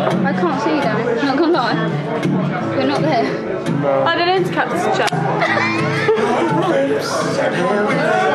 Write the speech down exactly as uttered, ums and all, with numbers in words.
I can't see you, Danny. I'm not gonna lie. You're not there. No. I don't know to capture the chat.